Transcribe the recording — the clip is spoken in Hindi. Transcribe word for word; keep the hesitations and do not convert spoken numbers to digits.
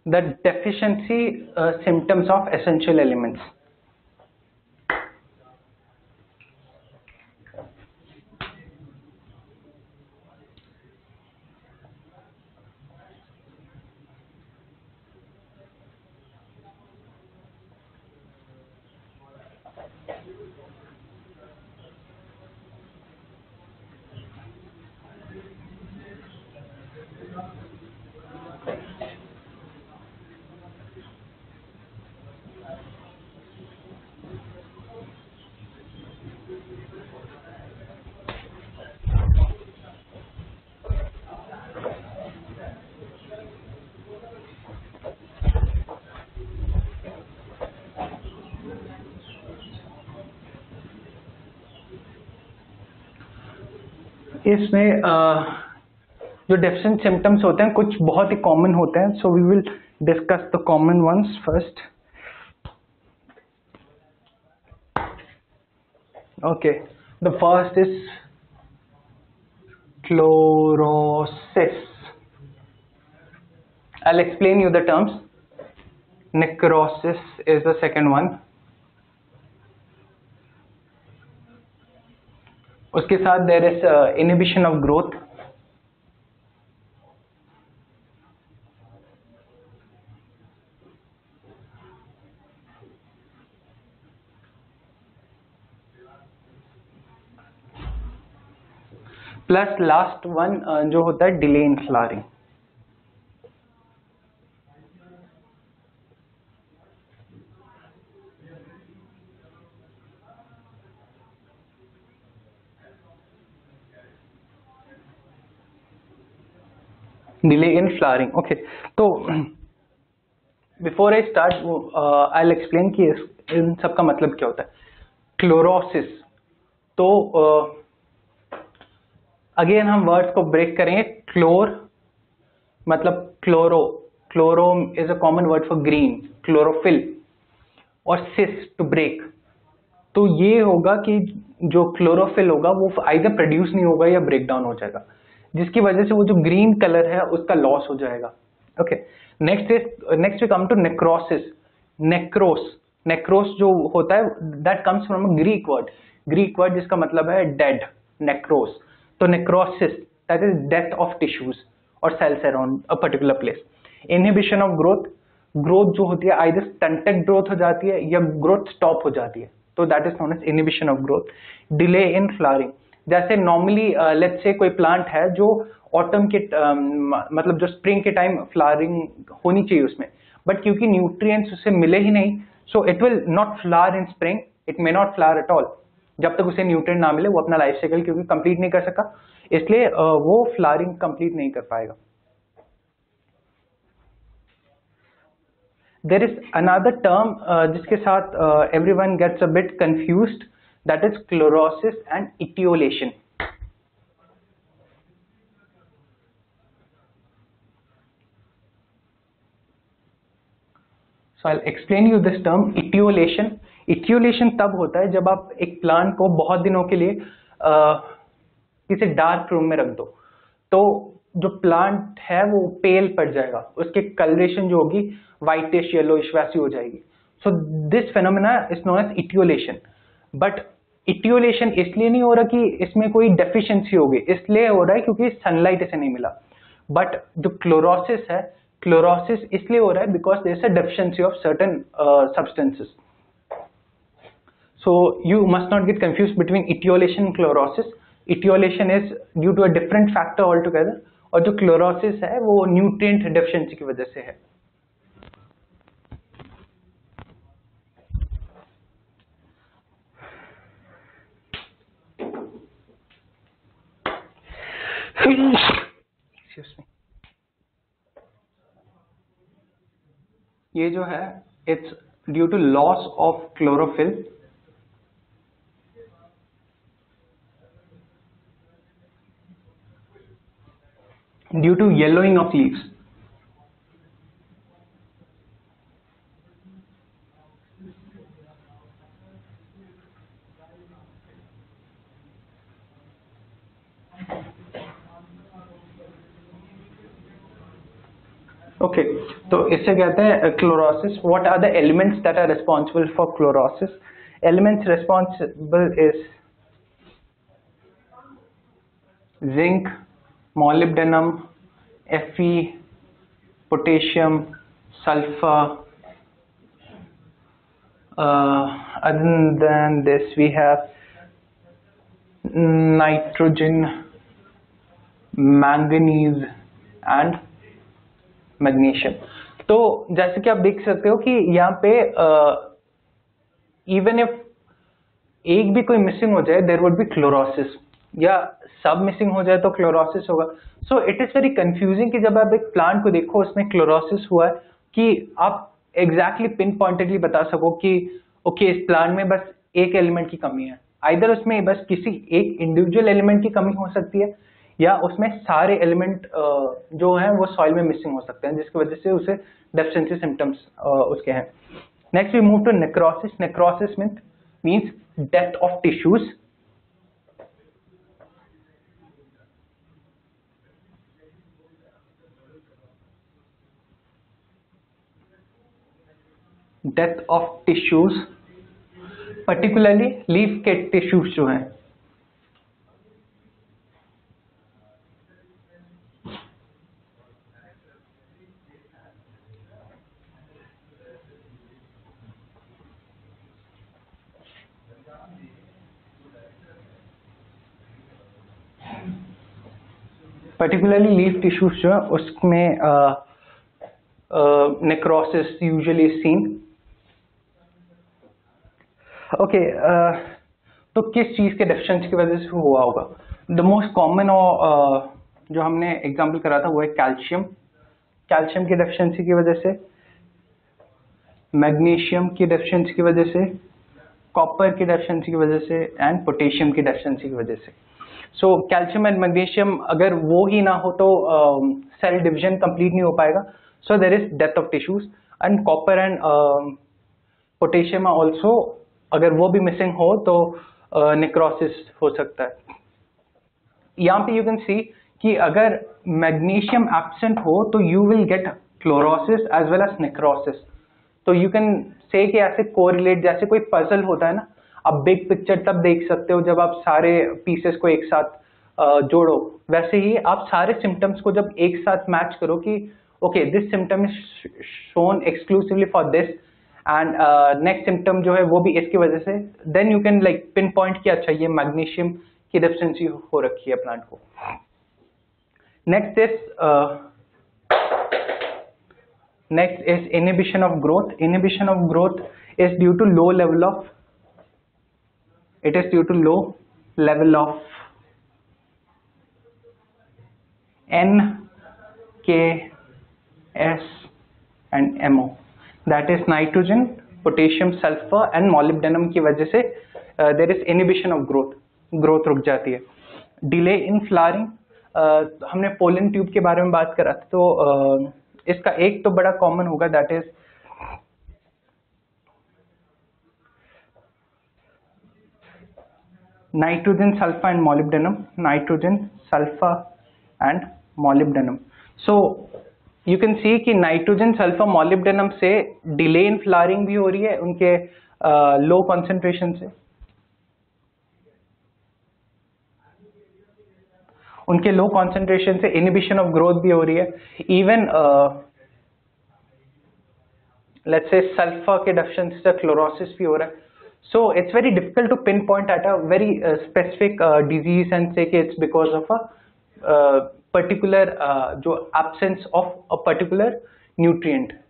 the deficiency uh, symptoms of essential elements. इसमें जो डेफिशिएंट सिम्टम्स होते हैं कुछ बहुत ही कॉमन होते हैं, so we will discuss the common ones first. Okay, the first is chlorosis. I'll explain you the terms. Necrosis is the second one. उसके साथ there is uh, inhibition of growth. Plus last one जो होता है delay in flowering. Delay in flowering. Okay, तो before I start I will explain कि इन सब का मतलब क्या होता है. क्लोरोसिस, तो अगेन uh, हम वर्ड्स को ब्रेक करेंगे. क्लोर मतलब chloro, chloro is a common word for green, chlorophyll. और सिस टू ब्रेक. तो ये होगा कि जो क्लोरोफिल होगा वो आइदर प्रोड्यूस नहीं होगा या ब्रेक डाउन हो जाएगा, जिसकी वजह से वो जो ग्रीन कलर है उसका लॉस हो जाएगा. Okay, next is next we come to necrosis. Necros, necros जो होता है that comes from a Greek word, Greek word जिसका मतलब है डेड, नेक्रोस. तो necrosis that is death of tissues और cells around a particular place. Inhibition of growth, growth जो होती है आइदर स्टंटेड ग्रोथ हो जाती है या ग्रोथ स्टॉप हो जाती है, तो that is known as inhibition of growth. Delay in flowering, जैसे नॉर्मली लेट्स से कोई प्लांट है जो ऑटम के uh, मतलब जो स्प्रिंग के टाइम फ्लावरिंग होनी चाहिए उसमें, बट क्योंकि न्यूट्रिएंट्स उसे मिले ही नहीं, so it will not flower in spring, it may not flower at all. जब तक उसे न्यूट्रिएंट ना मिले वो अपना लाइफ साइकिल क्योंकि कंप्लीट नहीं कर सका, इसलिए uh, वो फ्लावरिंग कंप्लीट नहीं कर पाएगा. देयर इज अनदर टर्म जिसके साथ everyone gets a bit confused, that is chlorosis and etiolation. So I'll explain you this term etiolation. Etiolation तब होता है जब आप एक प्लांट को बहुत दिनों के लिए uh, किसी डार्क रूम में रख दो, तो जो प्लांट है वो पेल पड़ जाएगा, उसके कलरेशन जो होगी व्हाइटिश येलोइश वैसी हो जाएगी. So this phenomena is known as etiolation. But etiolation इसलिए नहीं हो रहा कि इसमें कोई डेफिशिएंसी होगी, इसलिए हो रहा है क्योंकि सनलाइट इसे नहीं मिला. बट जो क्लोरोसिस है, क्लोरोसिस इसलिए हो रहा है because there is a deficiency of certain substances. So you must not get confuse between etiolation and chlorosis. Etiolation is due to a different factor all together, और जो क्लोरोसिस है वो न्यूट्रिएंट डेफिशिएंसी की वजह से है. ये जो है it's due to loss of chlorophyll due to yellowing of leaves. Okay, तो इससे कहते हैं chlorosis. What are the elements that are responsible for chlorosis? Elements responsible is zinc, molybdenum, Fe, potassium, sulfur. Uh, other than this, we have nitrogen, manganese and magnesium. तो जैसे कि आप देख सकते हो कि यहाँ पे इवन इफ एक भी कोई मिसिंग हो जाए देयर वुड बी क्लोरोसिस, या सब मिसिंग हो जाए तो क्लोरोसिस होगा. So it is very confusing कि जब आप एक प्लांट को देखो उसमें क्लोरोसिस हुआ है कि आप एग्जैक्टली पिन पॉइंटेडली बता सको कि ओके okay, इस प्लांट में बस एक एलिमेंट की कमी है. आइदर उसमें बस किसी एक इंडिविजुअल एलिमेंट की कमी हो सकती है, या उसमें सारे एलिमेंट जो हैं वो सॉइल में मिसिंग हो सकते हैं, जिसकी वजह से उसे डेफिशिएंसी सिम्टम्स उसके हैं. Next we move to necrosis. Necrosis means death of tissues. Death of tissues, particularly leaf के टिश्यूज जो हैं. पर्टिकुलरली लीफ टिश्यूज जो है उसमें नेक्रोसिस यूजुअली सीन. ओके, तो किस चीज के डेफिशिएंसी की वजह से हुआ होगा? द मोस्ट कॉमन और जो हमने एग्जांपल करा था वो है कैल्शियम. कैल्शियम की डेफिशिएंसी की वजह से, मैग्नीशियम की डेफिशिएंसी की वजह से, कॉपर की डेफिशिएंसी की वजह से एंड पोटेशियम की डेफिशिएंसी की वजह से. सो कैल्शियम एंड मैग्नीशियम अगर वो ही ना हो तो सेल डिवीजन कंप्लीट नहीं हो पाएगा. So there is death of tissues. And copper and potassium also, अगर वो भी मिसिंग हो तो नेक्रोसिस uh, हो सकता है. यहाँ पे यू कैन सी कि अगर मैग्नीशियम एब्सेंट हो तो you will get chlorosis as well as necrosis. तो यू कैन से कि ऐसे कोरिलेट, जैसे कोई पजल होता है ना, आप बिग पिक्चर तब देख सकते हो जब आप सारे पीसेस को एक साथ uh, जोड़ो. वैसे ही आप सारे सिम्टम्स को जब एक साथ मैच करो कि okay this symptom is shown exclusively for this and next symptom जो है वो भी इसकी वजह से, then you can like pin point कि अच्छा ये मैग्नीशियम की डेफिशिएंसी हो रखी है प्लांट को. Next is next is inhibition of growth. Inhibition of growth is due to low level of it is due to low level of N, K, S and M O, that is nitrogen, potassium, sulfur and molybdenum की वजह से uh, there is inhibition of growth. growth रुक जाती है. delay in flowering, uh, हमने pollen tube के बारे में बात करा था, तो uh, इसका एक तो बड़ा common होगा, that is nitrogen, sulfur and molybdenum. Nitrogen, sulfur and molybdenum. So you can see कि nitrogen, sulfur, molybdenum से delay in flowering भी हो रही है उनके low concentration से. उनके low concentration से inhibition of growth भी हो रही है. Even uh, let's say sulfur के deficiency से chlorosis भी हो रहा है. So it's very difficult to pinpoint at a very uh, specific uh, disease and say कि it's because of a uh, particular uh, जो absence of a particular nutrient.